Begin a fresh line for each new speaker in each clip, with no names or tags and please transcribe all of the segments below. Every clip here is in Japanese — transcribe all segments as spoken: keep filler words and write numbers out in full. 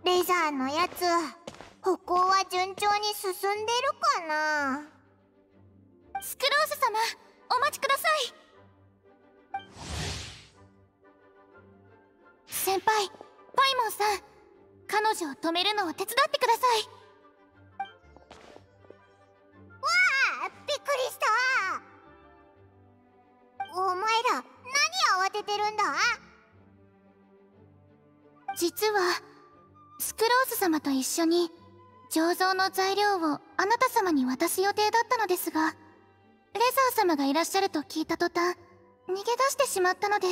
レザーのやつ、歩行は順調に進んでるかな。
スクロース様、お待ちください。先輩、パイモンさん、彼女を止めるのを手伝ってください。
わあ、びっくりした。お前ら何慌ててるんだ。
実はスクロース様と一緒に醸造の材料をあなた様に渡す予定だったのですが、レザー様がいらっしゃると聞いた途端逃げ出してしまったのです。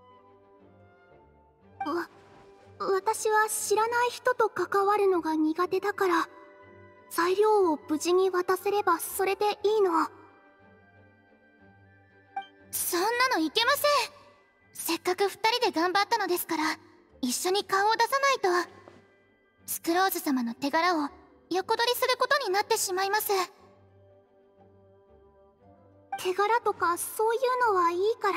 わ、私は知らない人と関わるのが苦手だから、材料を無事に渡せればそれでいいの。
そんなのいけません。せっかく二人で頑張ったのですから一緒に顔を出さないと。スクローズ様の手柄を横取りすることになってしまいます。
手柄とかそういうのはいいから。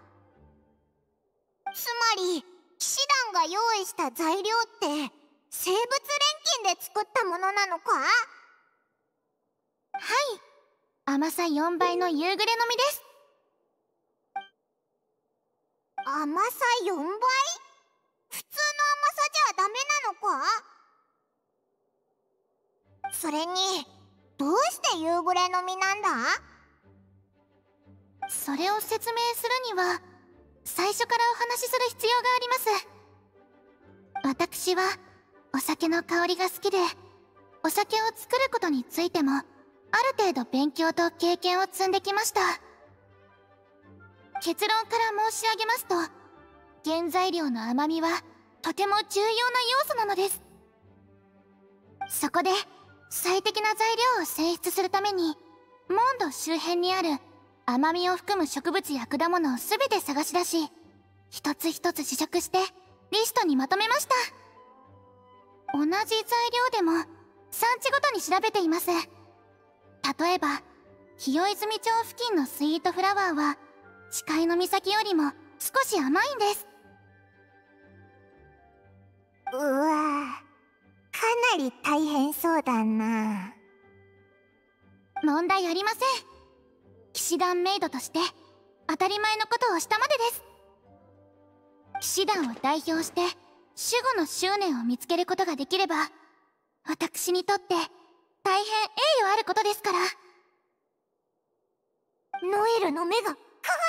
つまり騎士団が用意した材料って生物錬金で作ったものなのか。はい、
甘さよんばいの夕暮れの実です。
甘さよんばい？普通の甘さじゃダメなのか。それにどうして夕暮れの実なんだ。
それを説明するには最初からお話しする必要があります。私はお酒の香りが好きで、お酒を作ることについてもある程度勉強と経験を積んできました。結論から申し上げますと、原材料の甘みはとても重要な要素なのです。そこで最適な材料を選出するためにモンド周辺にある甘みを含む植物や果物を全て探し出し、一つ一つ試食してリストにまとめました。同じ材料でも産地ごとに調べています。例えば清泉町付近のスイートフラワーは近いの岬よりも少し甘いんです。
うわぁ、かなり大変そうだな。
問題ありません。騎士団メイドとして当たり前のことをしたまでです。騎士団を代表して守護の執念を見つけることができれば、私にとって大変栄誉あることですから。
ノエルの目が輝い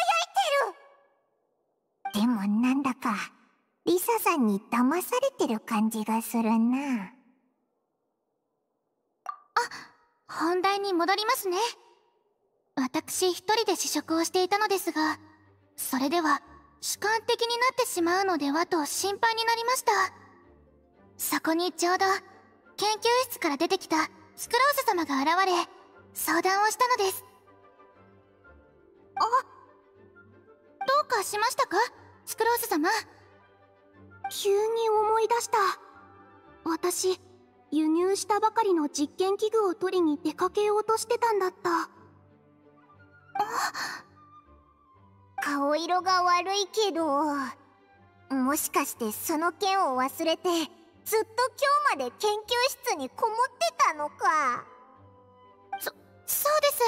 てる。でもなんだかリサさんに騙されてる感じがするな。
あ、本題に戻りますね。私一人で試食をしていたのですが、それでは主観的になってしまうのではと心配になりました。そこにちょうど研究室から出てきたスクローズ様が現れ相談をしたのです。あ、どうかしましたか、スクローズ様。
急に思い出した。私、輸入したばかりの実験器具を取りに出かけようとしてたんだった。
顔色が悪いけど、もしかしてその件を忘れてずっと今日まで研究室にこもってたのか。
そ、そうです。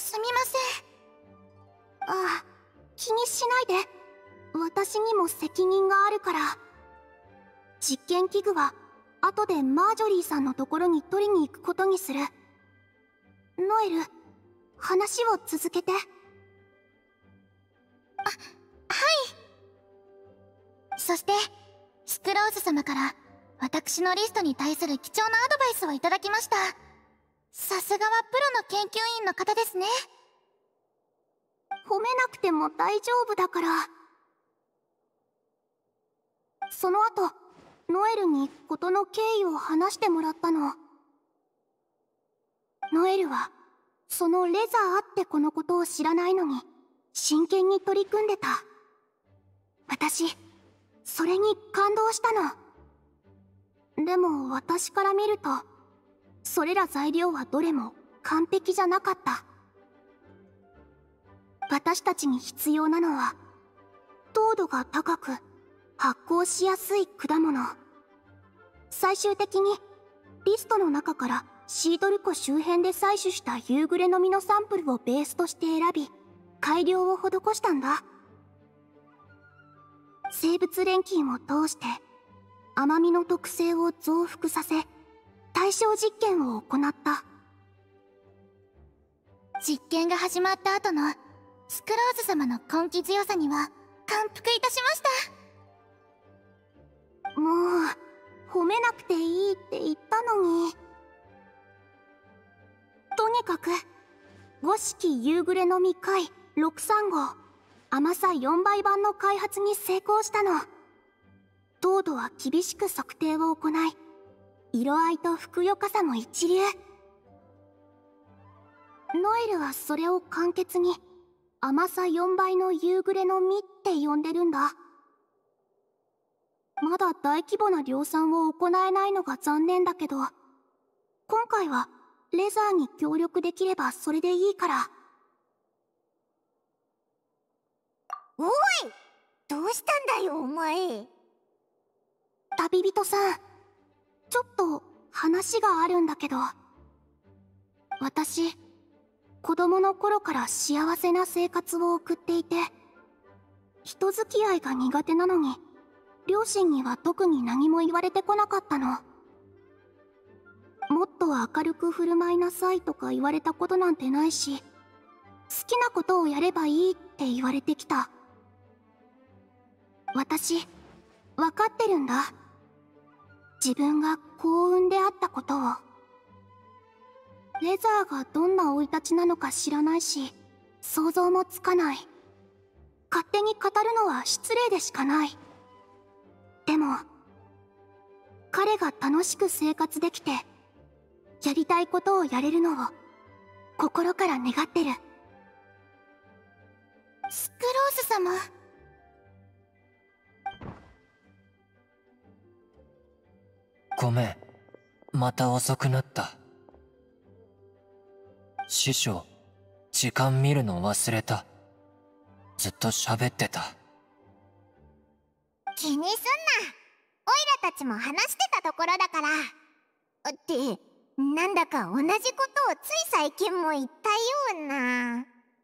すみませ
ん。ああ、気にしないで。私にも責任があるから。実験器具は後でマージョリーさんのところに取りに行くことにする。ノエル、話を続けて。あ、
はい。そしてスクローズ様から私のリストに対する貴重なアドバイスをいただきました。さすがはプロの研究員の方ですね。
褒めなくても大丈夫だから。その後、ノエルに事の経緯を話してもらったの。ノエルはそのレザーあってこのことを知らないのに真剣に取り組んでた。私それに感動したの。でも私から見るとそれら材料はどれも完璧じゃなかった。私たちに必要なのは糖度が高く発酵しやすい果物。 最終的にリストの中からシードル湖周辺で採取した夕暮れの実のサンプルをベースとして選び改良を施したんだ。生物錬金を通して甘みの特性を増幅させ対象実験を行った。
実験が始まった後のスクローズ様の根気強さには感服いたしました。
もう褒めなくていいって言ったのに。とにかく五色夕暮れの実回ろくさん号甘さよんばい版の開発に成功したの。糖度は厳しく測定を行い色合いとふくよかさも一流。ノエルはそれを簡潔に甘さよんばいの夕暮れの実って呼んでるんだ。まだ大規模な量産を行えないのが残念だけど、今回はレザーに協力できればそれでいいから。
おい、どうしたんだよお前。
旅人さん、ちょっと話があるんだけど。私子供の頃から幸せな生活を送っていて、人付き合いが苦手なのに両親には特に何も言われてこなかったの。もっと明るく振る舞いなさいとか言われたことなんてないし、好きなことをやればいいって言われてきた。私分かってるんだ、自分が幸運であったことを。レザーがどんな生い立ちなのか知らないし想像もつかない。勝手に語るのは失礼でしかない。でも彼が楽しく生活できてやりたいことをやれるのを心から願ってる。
スクローズ様。
ごめん、また遅くなった。師匠、時間見るの忘れた。ずっと喋ってた。
気にすんな、オイラたちも話してたところだから。ってなんだか同じことをつい最近も言ったような。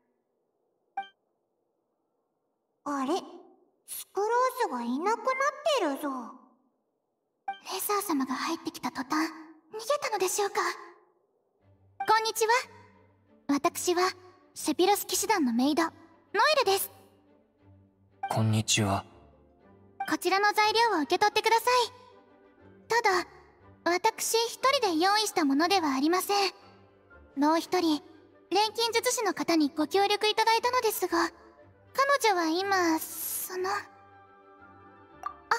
あれ、スクローズがいなくなってるぞ。
レザー様が入ってきた途端逃げたのでしょうか。こんにちは。私はセピロス騎士団のメイドノエルです。
こんにちは。
こちらの材料を受け取ってください。ただ私一人で用意したものではありません。もう一人錬金術師の方にご協力いただいたのですが、彼女は今そのあ、はい、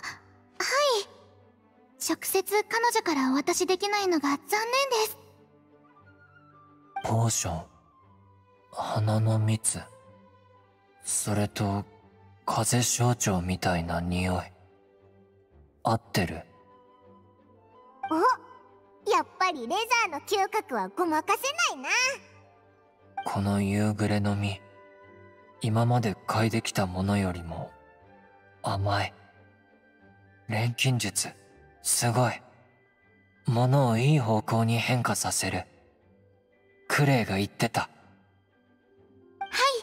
直接彼女からお渡しできないのが残念です。
ポーション、花の蜜、それと風象徴みたいな匂い、合ってる？
お、やっぱりレザーの嗅覚はごまかせないな。
この夕暮れの実、今まで嗅いできたものよりも甘い。錬金術、すごい。ものをいい方向に変化させる。クレイが言ってた。
はい、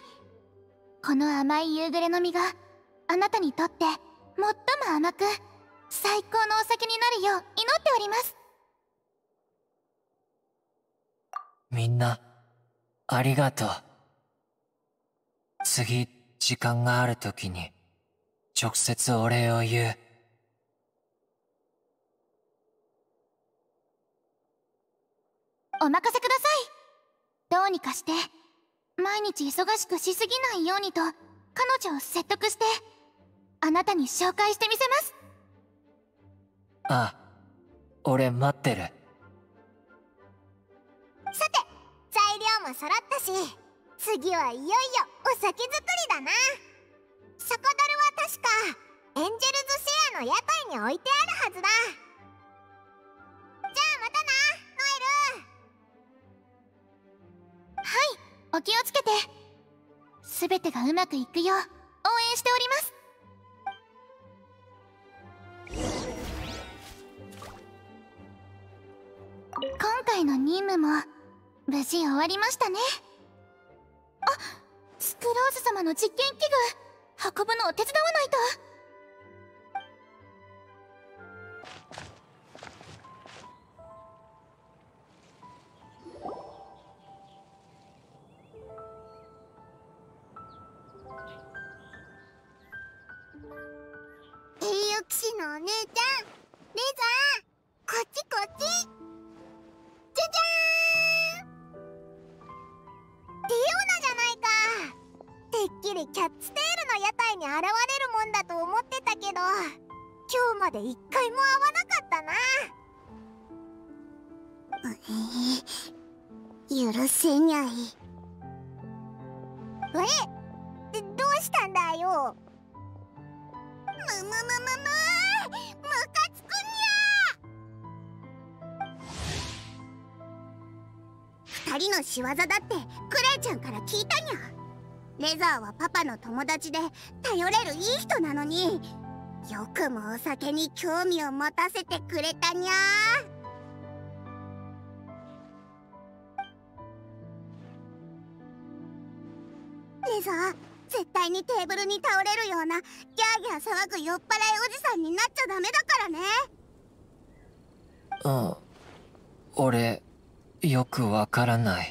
この甘い夕暮れの実があなたにとって最も甘く最高のお酒になるよう祈っております。
みんなありがとう。次時間があるときに直接お礼を言う。
お任せください。どうにかして毎日忙しくしすぎないようにと彼女を説得してあなたに紹介してみせます。
ああ、俺待ってる。
さて、材料も揃ったし、次はいよいよお酒作りだな。酒樽は確かエンジェルズシェアの屋台に置いてあるはずだ。じゃあまたな、ノエル。
はい、お気をつけて。すべてがうまくいくよう応援しております。 今回の任務も無事終わりましたね。あ、スクローズ様の実験器具運ぶのを手伝わないと。
栄誉騎士のお姉ちゃん、レザー、こっちこっち。じゃじゃーん。ディオナじゃないか。てっきりキャッツテールの屋台に現れるもんだと思ってたけど、今日まで一回も会わなかったな。許せにゃい。え、どうしたんだよ。むむむむむムカつくにゃ。二人の仕業だってクレイちゃんから聞いたにゃ。レザーはパパの友達で頼れるいい人なのに、よくもお酒に興味を持たせてくれたにゃ。レザー、絶対にテーブルに倒れるようなギャーギャー騒ぐ酔っ払いおじさんになっちゃダメだからね。
うん、俺よくわからない。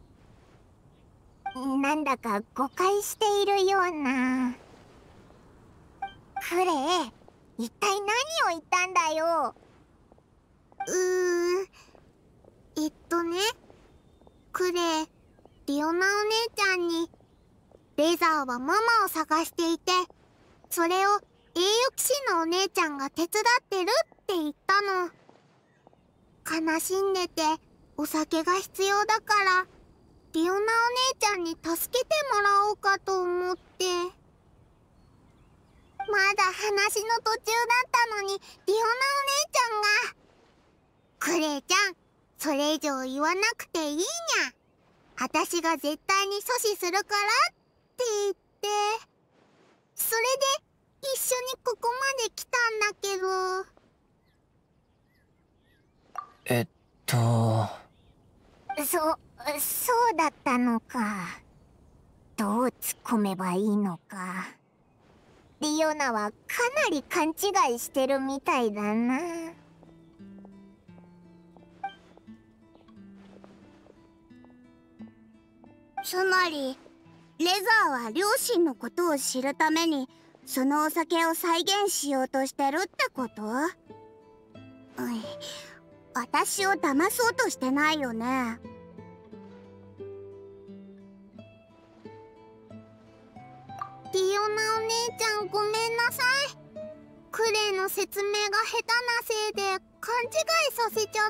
なんだか誤解しているような。クレイ、一体何を言ったんだよ。うーえっとね、クレイ、リオナお姉ちゃんにレザーはママを探していて、それを栄誉騎士のお姉ちゃんが手伝ってるって言ったの。悲しんでてお酒が必要だから、リオナお姉ちゃんに助けてもらおうかと思って。まだ話の途中だったのにリオナお姉ちゃんが「クレイちゃん、それ以上言わなくていいにゃ。私が絶対に阻止するから」って言って、それで一緒にここまで来たんだけど。
えっと
そ、そうだったのか。どう突っ込めばいいのか。リオナはかなり勘違いしてるみたいだな。つまりレザーは両親のことを知るためにそのお酒を再現しようとしてるってこと？うん、私を騙そうとしてないよね。リオナお姉ちゃん、ごめんなさい。クレイの説明が下手なせいで勘違いさせちゃった。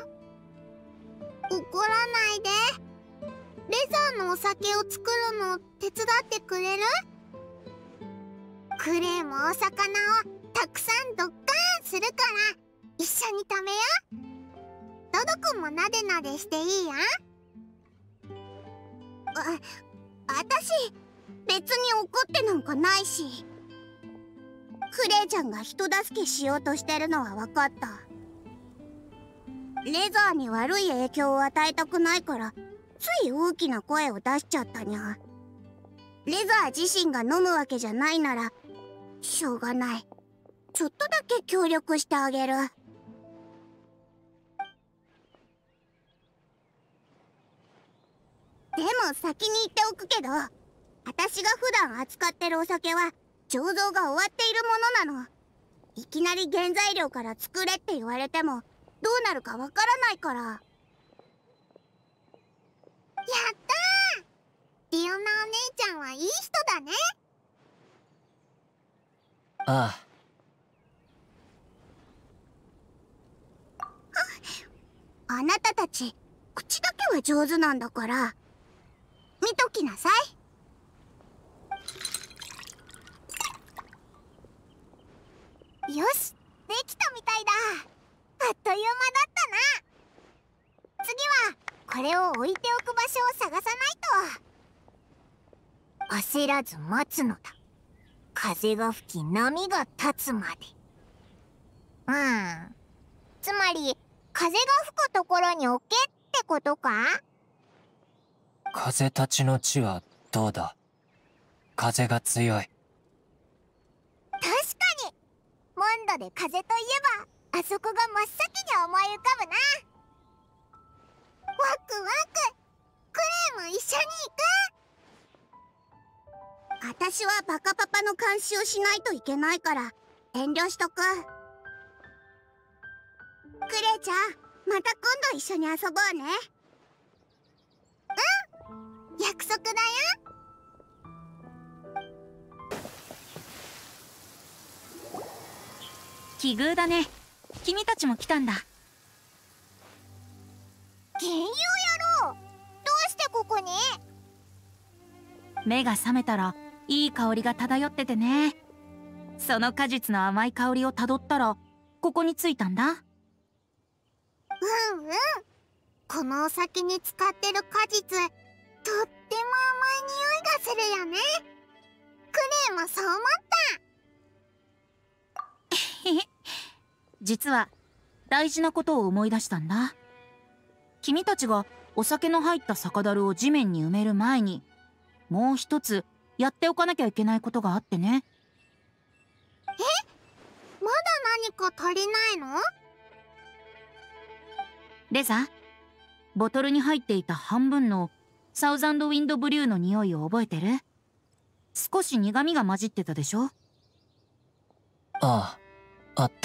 怒らないで。レザーのお酒を作るの手伝ってくれる？クレイもお魚をたくさんドッカーンするから一緒に食べよ。ドド君もなでなでしていいや。あ、あたし別に怒ってなんかないし。クレイちゃんが人助けしようとしてるのは分かった。レザーに悪い影響を与えたくないからつい大きな声を出しちゃったにゃ。レザー自身が飲むわけじゃないならしょうがない。ちょっとだけ協力してあげる。でも先に言っておくけど、私が普段扱ってるお酒は醸造が終わっているものなの。いきなり原材料から作れって言われてもどうなるかわからないから。やったー！リオナお姉ちゃんはいい人だね。
あ
あ。あなたたち口だけは上手なんだから見ときなさい。よし、できたみたいだ。あっという間だったな。次はこれを置いておく場所を探さないと。焦らず待つのだ。風が吹き波が立つまで。うん。つまり風が吹くところに置けってことか？
風たちの地はどうだ？風が強い。
確かにモンドで風といえばあそこが真っ先に思い浮かぶな。ワクワク、クレイも一緒に行く。私はバカパパの監視をしないといけないから遠慮しとく。クレイちゃん、また今度一緒に遊ぼうね。うん、約束だよ。
奇遇だね。君たちも来たんだ。
幻遊野郎、どうしてここに？
目が覚めたらいい香りが漂っててね。その果実の甘い香りをたどったらここに着いたんだ。
うんうん、このお酒に使ってる果実、とっても甘い匂いがするよね。クレイもそう思った。
実は大事なことを思い出したんだ。君たちがお酒の入った酒樽を地面に埋める前にもう一つやっておかなきゃいけないことがあってね。
え？まだ何か足りないの？
レザ、ボトルに入っていた半分のサウザンドウィンドブリューの匂いを覚えてる？少し苦味が混じってたでしょ？
ああ、あった。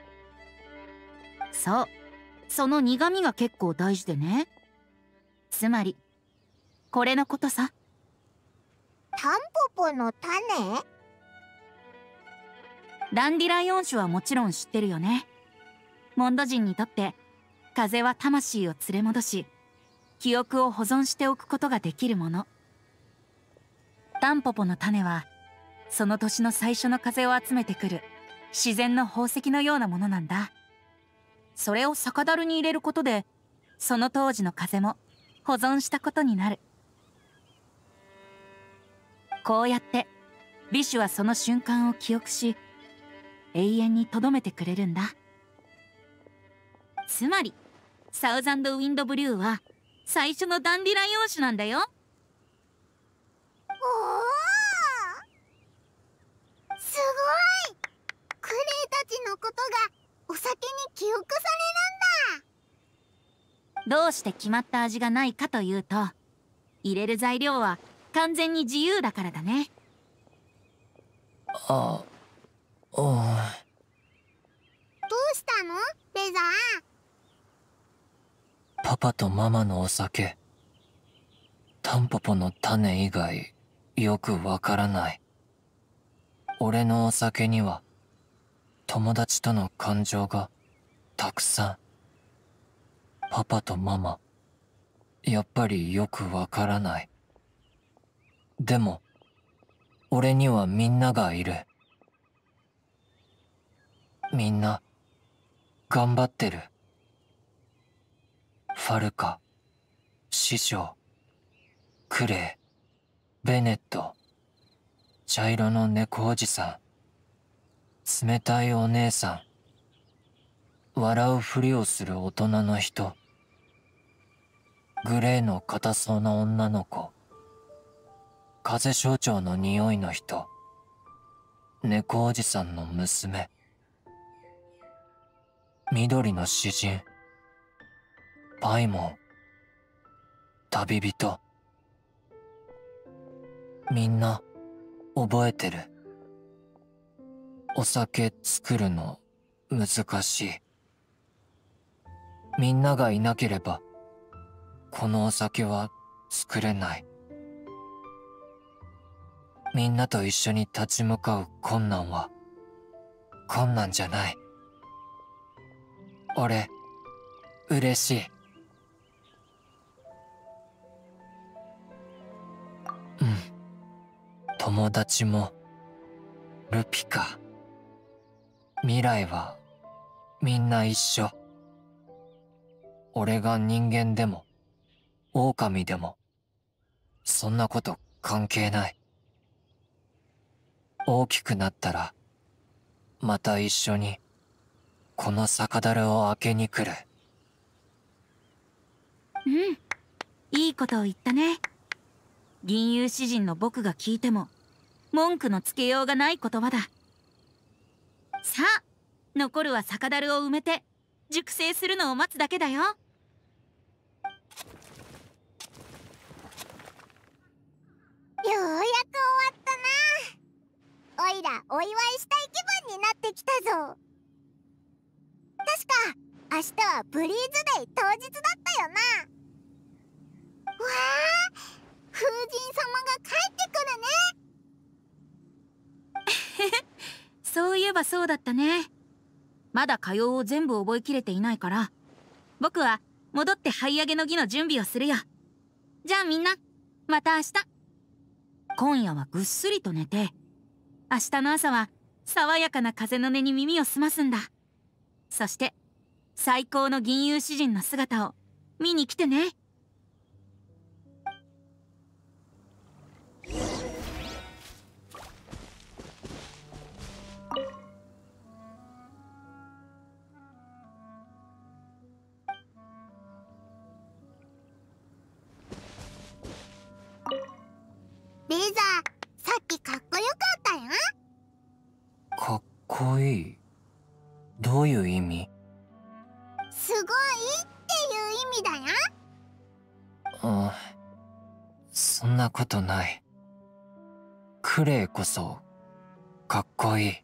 そう、その苦味が結構大事でね。つまりこれのことさ。
タンポポの種？
ダンディライオン種はもちろん知ってるよね。モンド人にとって風は魂を連れ戻し、記憶を保存しておくことができるもの。タンポポの種はその年の最初の風を集めてくる自然の宝石のようなものなんだ。それを酒樽に入れることでその当時の風も保存したことになる。こうやってビシュはその瞬間を記憶し永遠に留めてくれるんだ。つまりサウザンドウィンドブリューは最初のダンディライオン種なんだよ。
おお、すごい。クレイたちのことがお酒に記憶されるん
だ。どうして決まった味がないかというと、入れる材料は完全に自由だからだね。
あ、おう。
どうしたのレザー？
パパとママのお酒、タンポポの種以外よくわからない。俺のお酒には友達との感情がたくさん。パパとママ、やっぱりよくわからない。でも俺にはみんながいる。みんな頑張ってる。ファルカ、師匠、クレイ、ベネット、茶色の猫おじさん、冷たいお姉さん、笑うふりをする大人の人、グレーの硬そうな女の子、風象徴の匂いの人、猫おじさんの娘、緑の詩人、パイモン、旅人。みんな覚えてる。お酒作るの難しい。みんながいなければこのお酒は作れない。みんなと一緒に立ち向かう困難は困難じゃない。俺嬉しい。うん、友達もルピカ、未来はみんな一緒。俺が人間でも狼でもそんなこと関係ない。大きくなったらまた一緒にこの酒樽を開けに来る。
うん、いいことを言ったね。銀融詩人の僕が聞いても文句のつけようがない言葉だ。さあ、残るは酒樽を埋めて熟成するのを待つだけだよ。
ようやく終わったな。おいらお祝いしたい気分になってきたぞ。確か明日はブリーズデイ当日だったよな。わあ、風神様が帰ってくるね。
そういえばそうだったね。まだ歌謡を全部覚えきれていないから、僕は戻って這い上げの儀の準備をするよ。じゃあみんな、また明日。今夜はぐっすりと寝て、明日の朝は爽やかな風の音に耳を澄ますんだ。そして最高の銀融詩人の姿を見に来てね。
レザー、さっきかっこよかったよ。
かっこいい。どういう意味？
すごいっていう意味だよ。
あ、そんなことない。クレイこそかっこいい。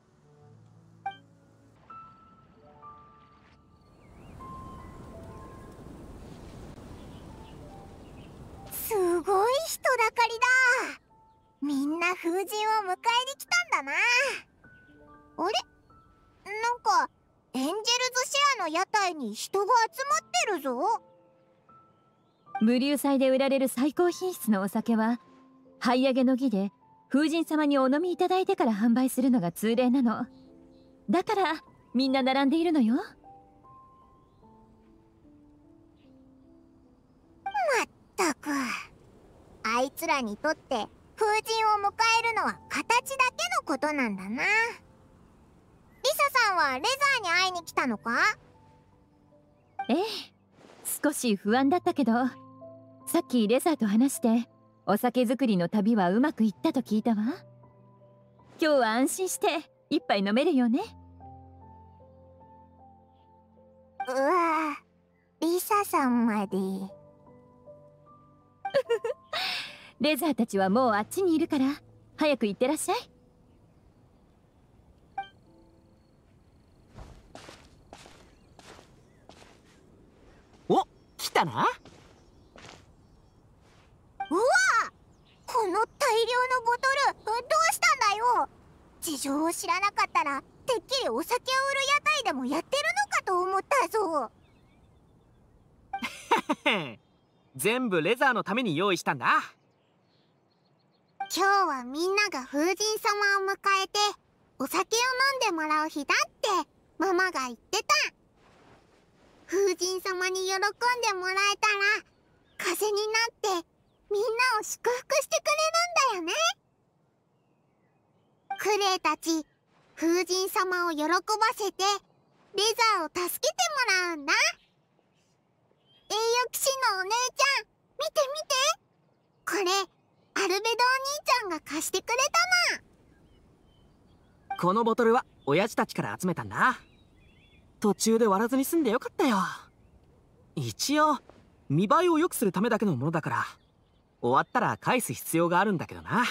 すごい人だかりだ。みんな風神を迎えに来たんだな。あれ、なんかエンジェルズシェアの屋台に人が集まってるぞ。
無流祭で売られる最高品質のお酒は這い上げの儀で風神様にお飲みいただいてから販売するのが通例なの。だからみんな並んでいるのよ。
まったく、あいつらにとって風神を迎えるのは形だけのことなんだな。リサさんはレザーに会いに来たのか？
ええ、少し不安だったけど、さっきレザーと話してお酒作りの旅はうまくいったと聞いたわ。今日は安心して一杯飲めるよね。
うわ、リサさんまで。
レザーたちはもうあっちにいるから早く行ってらっしゃい。
お、来たな。
うわ、この大量のボトルどうしたんだよ。事情を知らなかったらてっきりお酒を売る屋台でもやってるのかと思ったぞ。
全部レザーのために用意したんだ。
今日はみんなが風神様を迎えてお酒を飲んでもらう日だってママが言ってた。風神様に喜んでもらえたら風になってみんなを祝福してくれるんだよね。クレイたち風神様を喜ばせてレザーを助けてもらうんだ。栄誉騎士のお姉ちゃん、見て見て、これアルベドお兄ちゃんが貸してくれたの。
このボトルは親父たちから集めたんだ。途中で割らずに済んでよかったよ。一応見栄えを良くするためだけのものだから終わったら返す必要があるんだけどな。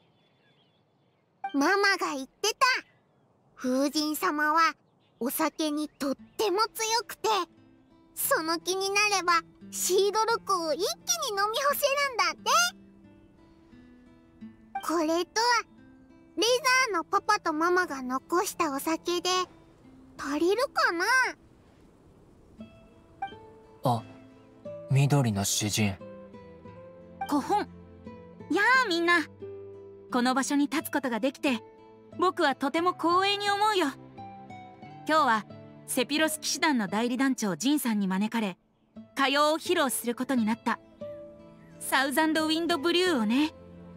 ママが言ってた。風神様はお酒にとっても強くて、その気になればシードルクを一気に飲み干せるんだって。これとはレザーのパパとママが残したお酒で足りるかな。
あ、緑の詩人。
古本。やあみんな、この場所に立つことができて僕はとても光栄に思うよ。今日はセピロス騎士団の代理団長ジンさんに招かれ歌謡を披露することになったサウザンドウィンドブリューをね。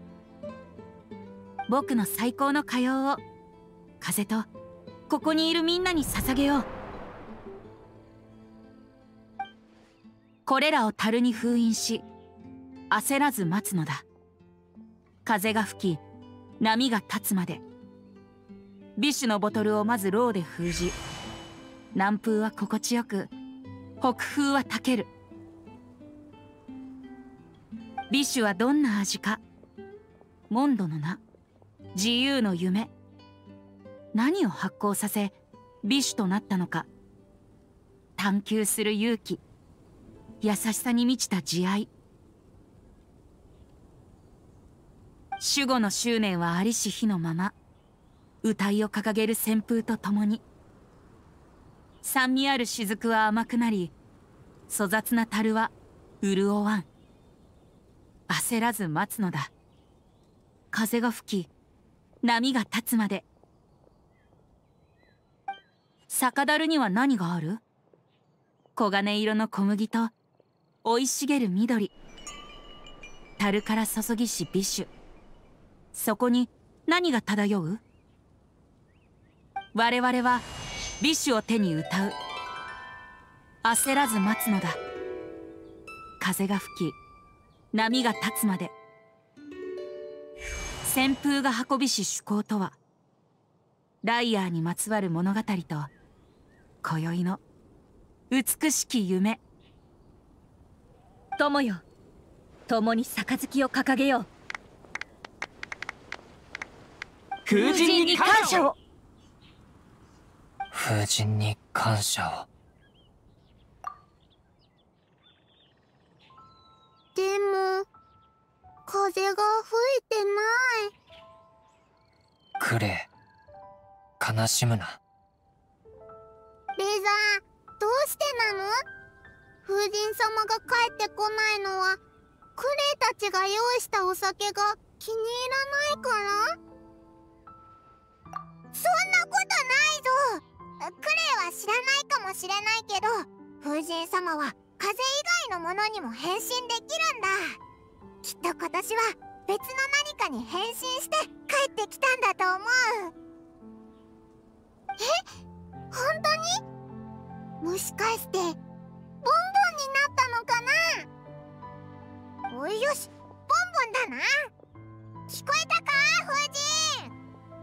僕の最高の歌謡を風とここにいるみんなに捧げよう。 これらを樽に封印し、焦らず待つのだ。風が吹き、波が立つまで。ビシュのボトルをまずローで封じ、南風は心地よく、北風はたける。ビシュはどんな味か、モンドの名、自由の夢、何を発酵させビシュとなったのか、探求する勇気、優しさに満ちた慈愛。守護の執念はありし日のまま、歌いを掲げる旋風とともに、酸味ある雫は甘くなり、粗雑な樽は潤わん。焦らず待つのだ。風が吹き、波が立つまで。酒樽には何がある？黄金色の小麦と生い茂る緑。樽から注ぎしビシュ。そこに何が漂う？我々はビシュを手に歌う。焦らず待つのだ。風が吹き、波が立つまで。旋風が運びし趣向とは、ライアーにまつわる物語と今宵の美しき夢。
友よ、共に杯を掲げよう。
風神に感謝を。
風神に感謝を。
でも風が吹いてない。
クレイ、悲しむな。
レザー、どうしてなの？風神様が帰ってこないのはクレイたちが用意したお酒が気に入らないから？そんなことないぞ。クレイは知らないかもしれないけど、風神様は風以外のものにも変身できるんだ。きっと今年は別の何かに変身して帰ってきたんだと思う。え、本当に？もしかしてボンボンになったのかな？おいよし、ボンボンだな。聞こえたか、風神？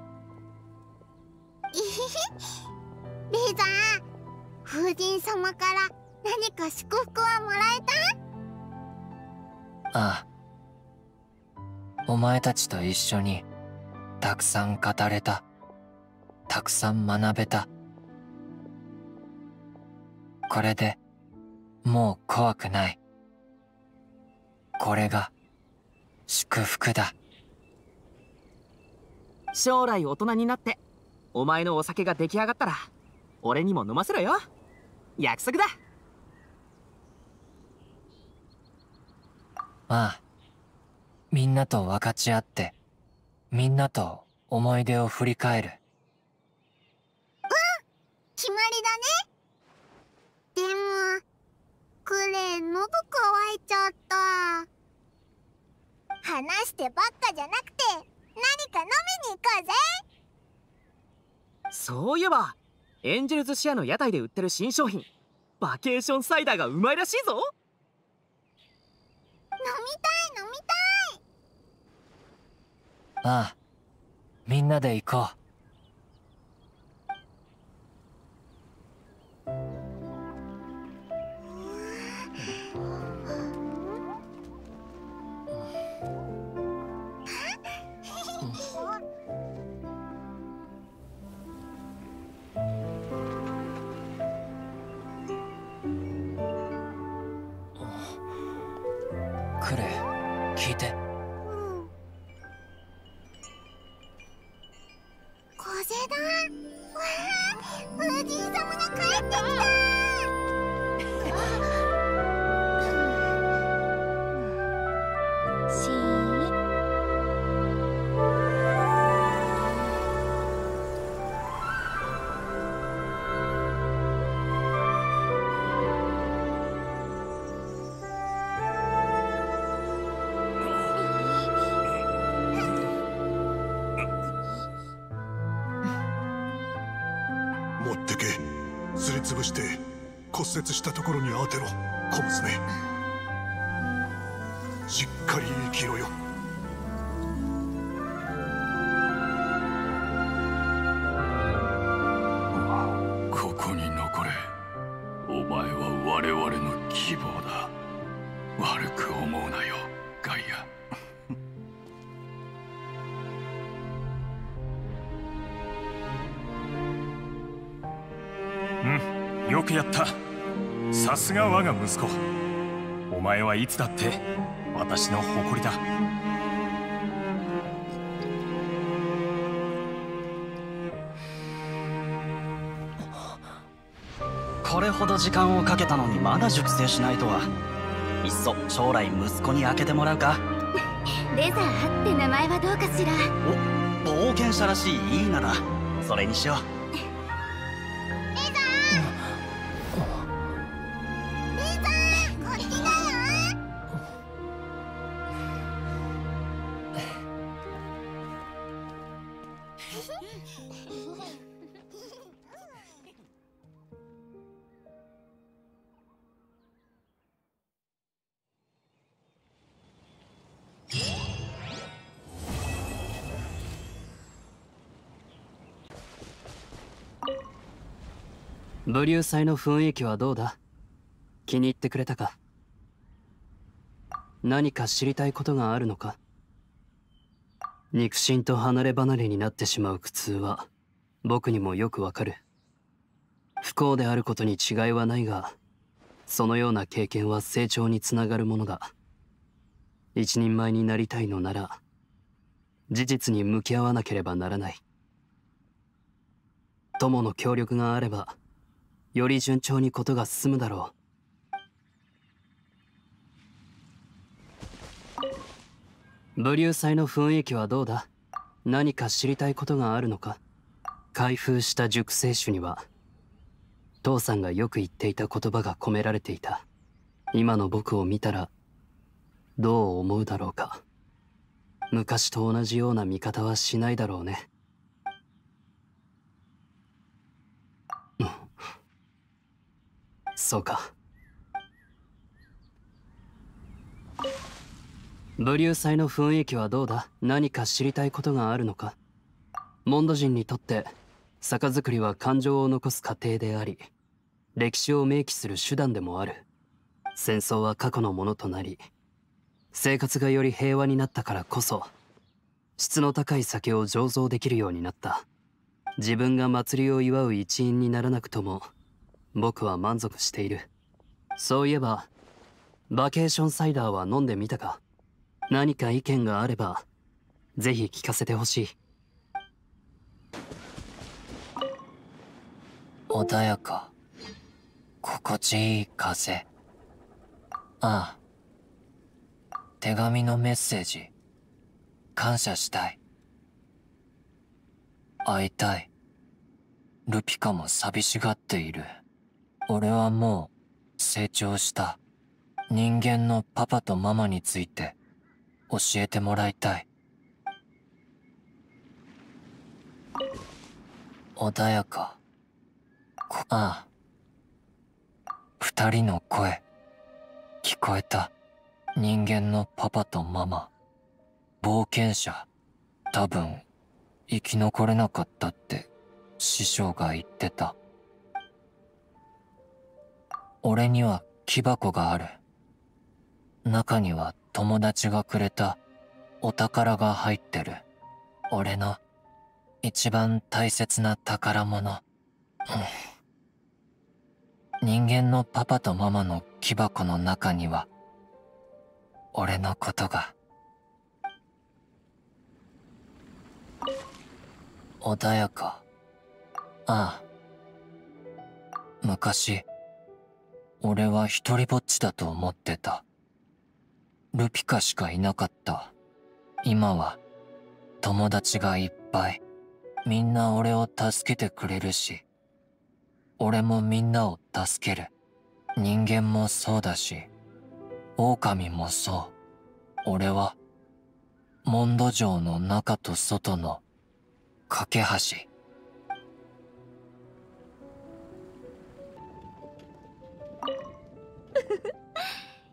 いひひ、レーザー、風神様から何か祝福はもらえた？
ああ。お前たちと一緒にたくさん語れた。たくさん学べた。これでもう怖くない。これが祝福だ。
将来大人になってお前のお酒が出来上がったら俺にも飲ませろよ。約束だ。
ああ。みんなと分かち合って、みんなと思い出を振り返る。
うん、決まりだね。でもクレイ、喉乾いちゃった。話してばっかじゃなくて何か飲みに行こうぜ。
そういえばエンジェルズシアの屋台で売ってる新商品、バケーションサイダーがうまいらしいぞ。
飲みたい飲みたい。
ああ、みんなで行こう。クレイ、聞いて。
風だ。わあ、風神様が帰ってきた。
しー
持ってけ。すりつぶして骨折したところに当てろ。 小娘、しっかり生きろよ。
ここに残れ。お前は我々の希望だ。悪く思うなよ、ガイア。
うん、よくやった。さすが我が息子。お前はいつだって私の誇りだ。
これほど時間をかけたのにまだ熟成しないとは。いっそ将来息子に開けてもらうか。
レザーって名前はどうかしら。
お、冒険者らしいいい名だ。それにしよう。
武流祭の雰囲気はどうだ？気に入ってくれたか？何か知りたいことがあるのか？肉親と離れ離れになってしまう苦痛は僕にもよくわかる。不幸であることに違いはないが、そのような経験は成長につながるものだ。一人前になりたいのなら事実に向き合わなければならない。友の協力があればより順調にことが進むだろう。武流祭の雰囲気はどうだ？何か知りたいことがあるのか？開封した熟成酒には父さんがよく言っていた言葉が込められていた。今の僕を見たらどう思うだろうか。昔と同じような見方はしないだろうね。そうか。武流祭の雰囲気はどうだ？何か知りたいことがあるのか？モンド人にとって酒造りは感情を残す過程であり、歴史を明記する手段でもある。戦争は過去のものとなり、生活がより平和になったからこそ質の高い酒を醸造できるようになった。自分が祭りを祝う一員にならなくとも僕は満足している。そういえばバケーションサイダーは飲んでみたか？何か意見があればぜひ聞かせてほしい。
穏やか、心地いい風。ああ、手紙のメッセージ感謝したい。会いたい。ルピカも寂しがっている。俺はもう成長した。人間のパパとママについて教えてもらいたい。穏やか。ああ。二人の声聞こえた。人間のパパとママ。冒険者。多分生き残れなかったって師匠が言ってた。俺には木箱がある。中には友達がくれたお宝が入ってる。俺の一番大切な宝物。うん、人間のパパとママの木箱の中には俺のことが。穏やか。ああ。昔俺は一人ぼっちだと思ってた。ルピカしかいなかった。今は友達がいっぱい。みんな俺を助けてくれるし、俺もみんなを助ける。人間もそうだし、狼もそう。俺はモンド城の中と外の架け橋。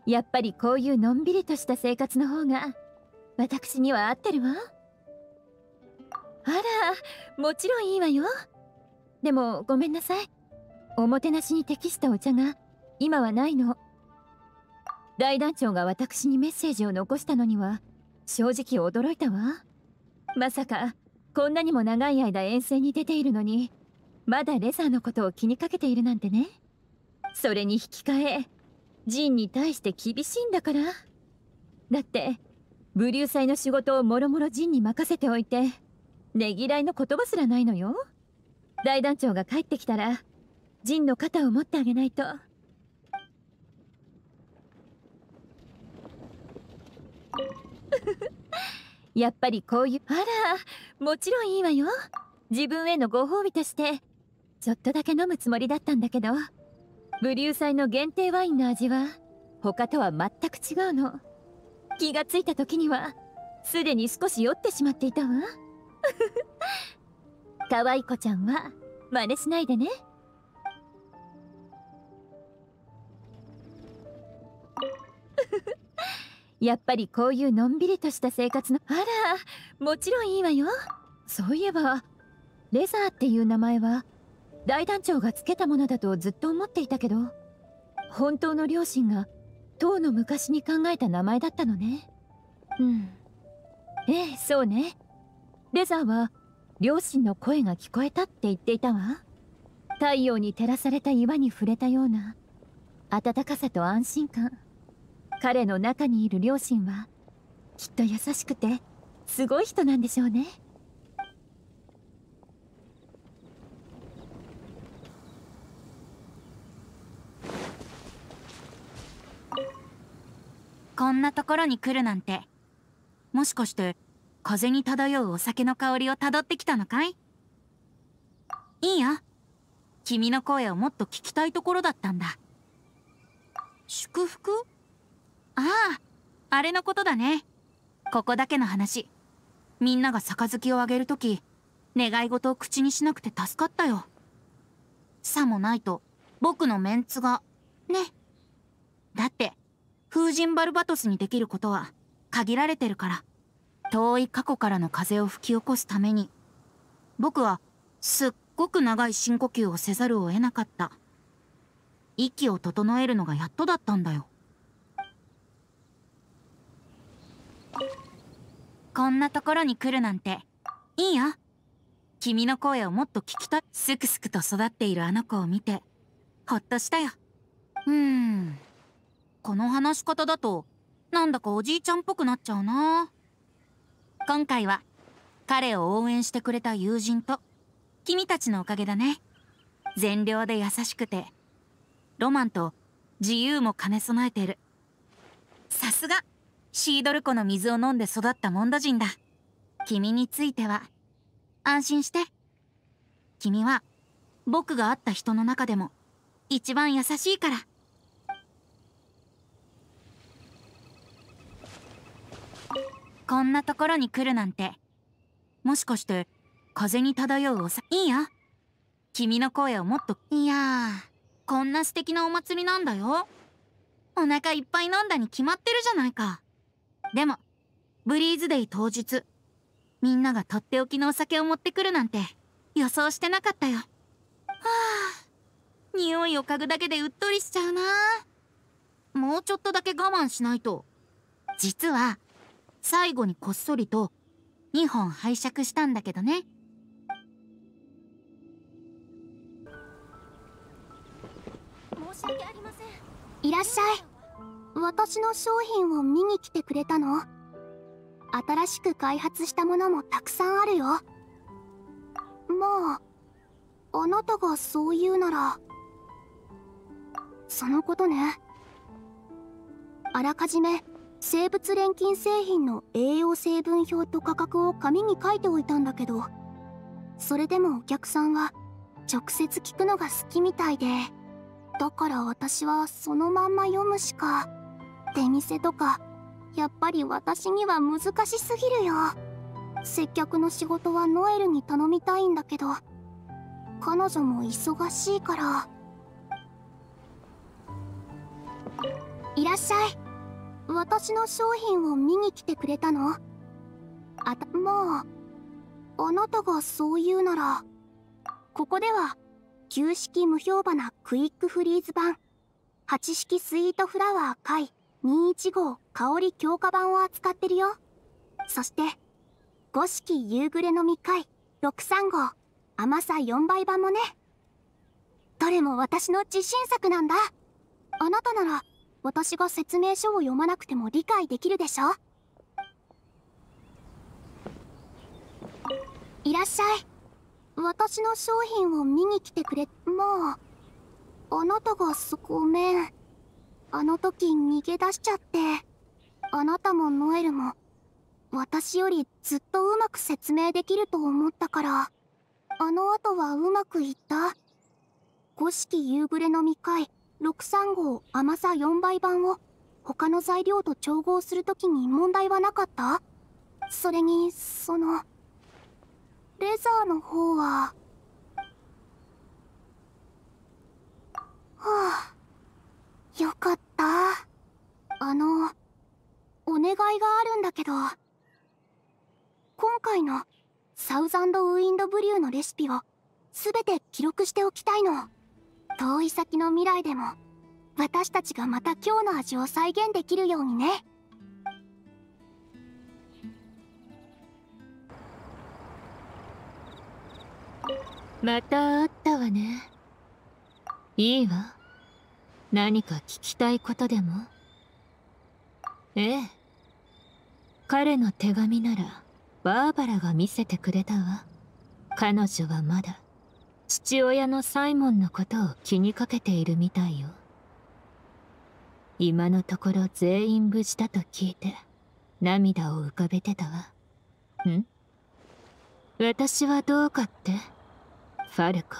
やっぱりこういうのんびりとした生活の方が私には合ってるわ。あら、もちろんいいわよ。でもごめんなさい、おもてなしに適したお茶が今はないの。大団長が私にメッセージを残したのには正直驚いたわ。まさかこんなにも長い間遠征に出ているのにまだレザーのことを気にかけているなんてね。それに引き換えジンに対して厳しいんだから。だってブリュー祭の仕事をもろもろジンに任せておいてねぎらいの言葉すらないのよ。大団長が帰ってきたらジンの肩を持ってあげないと。やっぱりこういう、あら、もちろんいいわよ。自分へのご褒美としてちょっとだけ飲むつもりだったんだけど、ブリュー祭の限定ワインの味は他とは全く違うの。気がついた時にはすでに少し酔ってしまっていたわ。可愛い子ちゃんは真似しないでね。やっぱりこういうのんびりとした生活の、あら、もちろんいいわよ。そういえばレザーっていう名前は大団長がつけたものだとずっと思っていたけど、本当の両親がとうの昔に考えた名前だったのね。うん、ええ、そうね。レザーは両親の声が聞こえたって言っていたわ。太陽に照らされた岩に触れたような温かさと安心感。彼の中にいる両親はきっと優しくてすごい人なんでしょうね。
こんなところに来るなんて、もしかして風に漂うお酒の香りをたどってきたのかい？いいや、君の声をもっと聞きたいところだったんだ。祝福？ああ、あれのことだね。ここだけの話、みんなが杯をあげるとき願い事を口にしなくて助かったよ。さもないと僕のメンツがね。だって風神バルバトスにできることは限られてるから。遠い過去からの風を吹き起こすために僕はすっごく長い深呼吸をせざるを得なかった。息を整えるのがやっとだったんだよ。こんなところに来るなんていいや。君の声をもっと聞きたい。すくすくと育っているあの子を見てほっとしたよ。うーん、この話し方だとなんだかおじいちゃんっぽくなっちゃうな。今回は彼を応援してくれた友人と君たちのおかげだね。善良で優しくてロマンと自由も兼ね備えている。さすがシードル湖の水を飲んで育ったモンド人だ。君については安心して。君は僕が会った人の中でも一番優しいから。こんなところに来るなんて、もしかして風に漂うおさ、いいや。君の声をもっと。いやー、こんな素敵なお祭りなんだよ。お腹いっぱい飲んだに決まってるじゃないか。でもブリーズデイ当日、みんながとっておきのお酒を持ってくるなんて予想してなかったよ。はあ、匂いを嗅ぐだけでうっとりしちゃうな。もうちょっとだけ我慢しないと。実は最後にこっそりとにほん拝借したんだけどね。
申し訳ありません。いらっしゃい。私の商品を見に来てくれたの？新しく開発したものもたくさんあるよ。まあ、あなたがそう言うならそのことね。あらかじめ生物錬金製品の栄養成分表と価格を紙に書いておいたんだけど、それでもお客さんは直接聞くのが好きみたいで、だから私はそのまんま読むしか。出店とかやっぱり私には難しすぎるよ。接客の仕事はノエルに頼みたいんだけど、彼女も忙しいから。 いらっしゃい。私の商品を見に来てくれたの？あた、まあ、あなたがそう言うなら、ここでは、旧式無評花クイックフリーズ版、はち式スイートフラワー貝にじゅういち号香り強化版を扱ってるよ。そして、ご式夕暮れのみ貝ろくじゅうさん号甘さよんばい版もね。どれも私の自信作なんだ。あなたなら、私が説明書を読まなくても理解できるでしょ？いらっしゃい。私の商品を見に来てくれ。まあ、あなたがそごめん。あの時逃げ出しちゃって。あなたもノエルも、私よりずっとうまく説明できると思ったから、あの後はうまくいった？ご式夕暮れのみ貝ろくじゅうさん号甘さよんばい版を他の材料と調合するときに問題はなかった？それに、その、レザーの方は、はあ、よかった。あの、お願いがあるんだけど、今回のサウザンドウィンドブリューのレシピをすべて記録しておきたいの。遠い先の未来でも私たちがまた今日の味を再現できるようにね。
また会ったわね。いいわ。何か聞きたいことでも？ええ。彼の手紙ならバーバラが見せてくれたわ。彼女はまだ父親のサイモンのことを気にかけているみたいよ。今のところ全員無事だと聞いて涙を浮かべてたわ。ん？私はどうかって？ファルコ。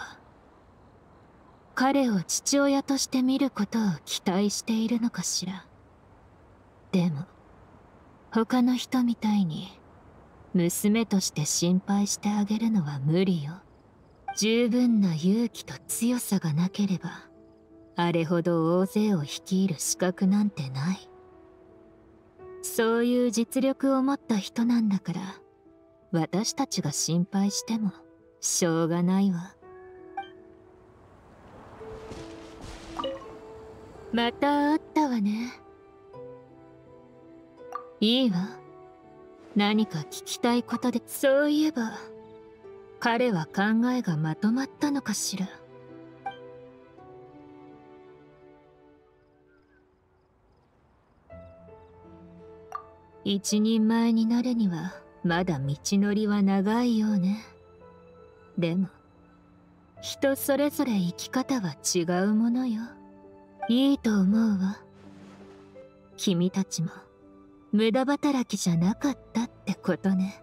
彼を父親として見ることを期待しているのかしら。でも他の人みたいに娘として心配してあげるのは無理よ。十分な勇気と強さがなければあれほど大勢を率いる資格なんてない。そういう実力を持った人なんだから私たちが心配してもしょうがないわ。また会ったわね。いいわ。何か聞きたいことで。そういえば彼は考えがまとまったのかしら。一人前になるにはまだ道のりは長いようね。でも人それぞれ生き方は違うものよ。いいと思うわ。君たちも無駄働きじゃなかったってことね。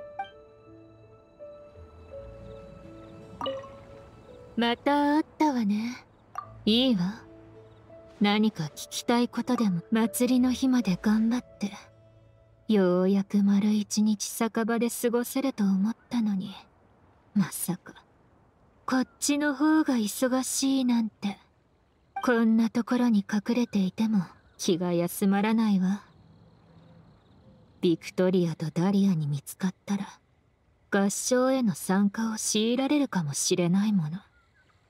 また会ったわね。いいわ。何か聞きたいことでも。祭りの日まで頑張ってようやく丸一日酒場で過ごせると思ったのに、まさかこっちの方が忙しいなんて。こんなところに隠れていても気が休まらないわ。ビクトリアとダリアに見つかったら合唱への参加を強いられるかもしれないもの。は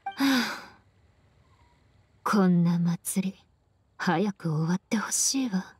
あ、こんな祭り早く終わってほしいわ。